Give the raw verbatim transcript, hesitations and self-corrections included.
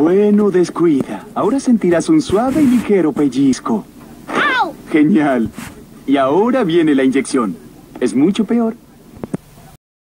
Bueno, descuida. Ahora sentirás un suave y ligero pellizco. ¡Au! Genial. Y ahora viene la inyección. Es mucho peor.